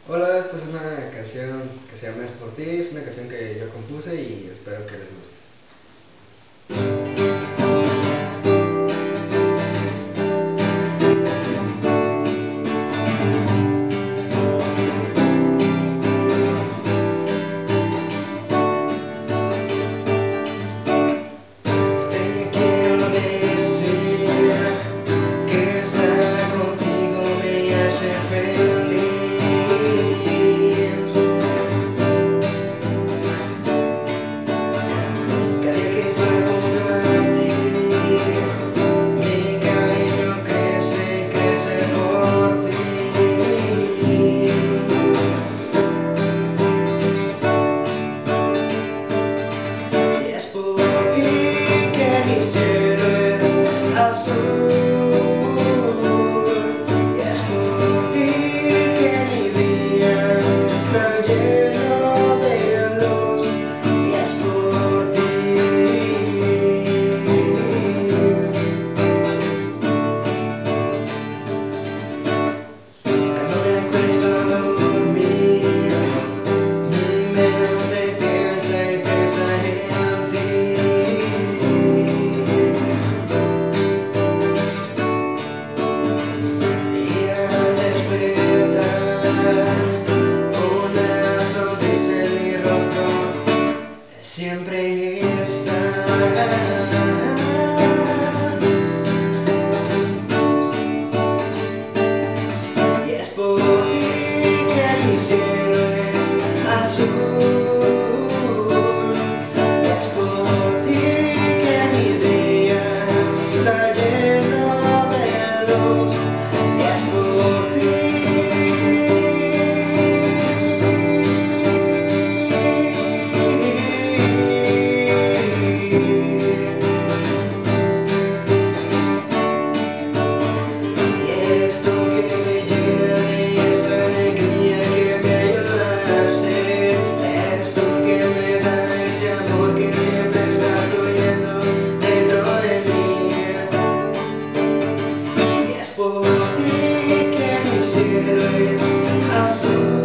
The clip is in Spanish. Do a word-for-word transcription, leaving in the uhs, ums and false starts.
Hola, esta es una canción que se llama Es por ti, es una canción que yo compuse y espero que les guste. Te quiero decir que estar contigo me hace feliz. Cada día que estoy junto a ti, mi cariño crece, crece por ti. Y es por ti que mi cielo es azul. Y es por ti que mi día está lleno de luz. Y es por ti. Cuando me acuesto a dormir, mi mente piensa y piensa en ti. Y al despertar, una sonrisa en mi rostro siempre está. Y es por ti que mi cielo es azul. Y es por ti que mi día está lleno de luz. Y es por ti. Y eres tú que me llena de esa alegría que me ayuda a ser. Eres tú que me da ese amor que siempre está fluyendo dentro de mí. Y es por ti que mi cielo es azul.